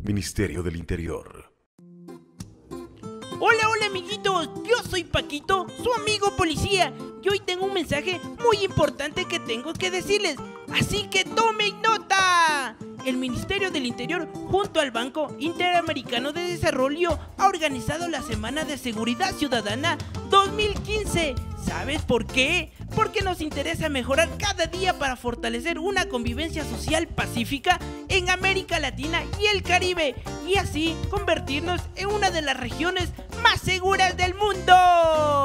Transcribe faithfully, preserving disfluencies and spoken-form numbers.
Ministerio del Interior. Hola, hola amiguitos, yo soy Paquito, su amigo policía, y hoy tengo un mensaje muy importante que tengo que decirles, así que tomen nota. El Ministerio del Interior, junto al Banco Interamericano de Desarrollo, ha organizado la Semana de Seguridad Ciudadana dos mil quince. ¿Sabes por qué? Porque nos interesa mejorar cada día para fortalecer una convivencia social pacífica en América Latina y el Caribe, y así convertirnos en una de las regiones más seguras del mundo.